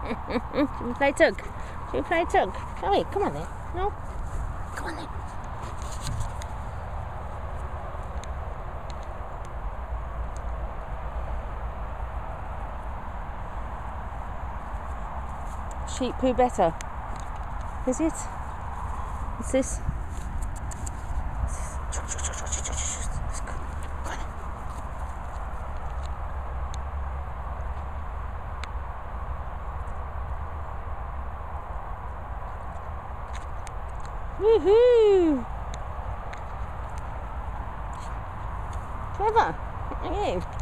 Should we play tug? Should we play tug? Shall we? Come on then. No? Come on then. Sheep poo better. Is it? What's this? Woohoo! Trevor, look at you.